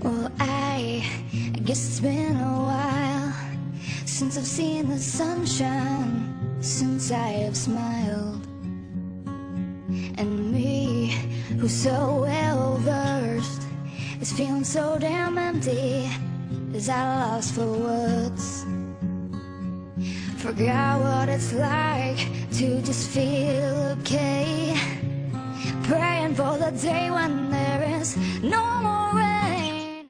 Well, I guess it's been a while since I've seen the sunshine, since I have smiled. And me, who's so well versed, is feeling so damn empty as I lost for words. Forgot what it's like to just feel okay, praying for the day when there is no more rain.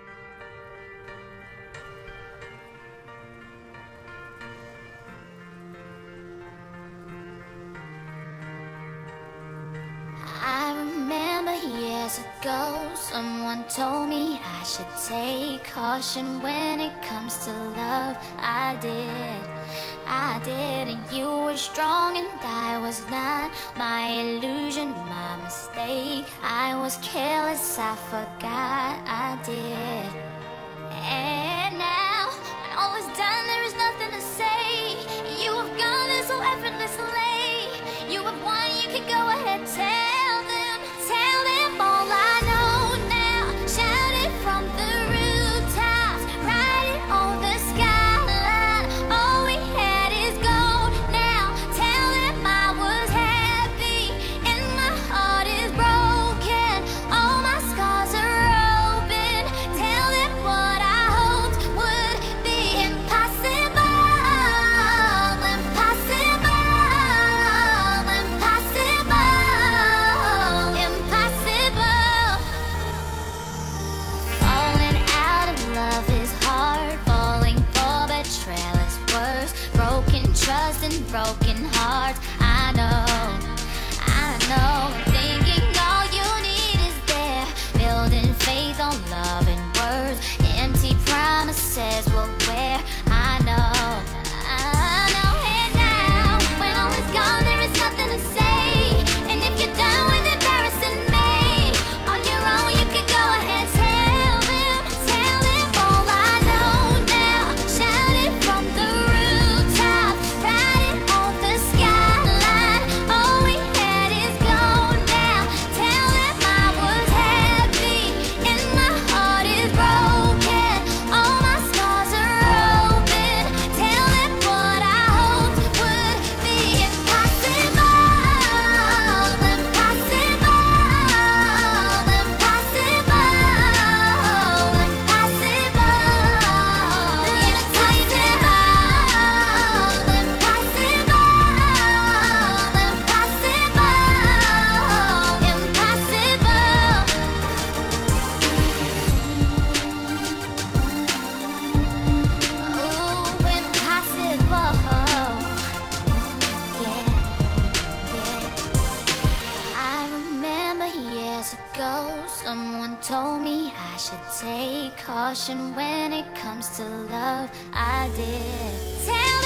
I remember years ago, someone told me I should take caution when it comes to love. I did, and you were strong and I was not. My illusion, my mistake. I was careless, I forgot I did. And now, when all is done, there is nothing to say. You have gone there so effortlessly. You have won, you can go ahead, tell them all I know now. Shout it from the rooftops, write it on the skyline. All we had is gold now. Tell them I was happy and my heart is broken. All my scars are open. Tell them what I hoped would be impossible. Falling out of love is hard. Falling for betrayal is worse. Broken trust and broken hearts. I know. Thinking all you need is there. Building faith on love and words. Empty promises will wear. I know. And now, when all is gone, there is nothing to say. And if you're done with embarrassing me, on your own you can go ahead. Tell them all I know now. Shout it from the rooftop, write it on the skyline. All we had is gold now. Tell them I was happy and my heart is broken. All my scars are open. Tell them what I hoped would be impossible. I remember years ago, someone told me I should take caution when it comes to love. I did.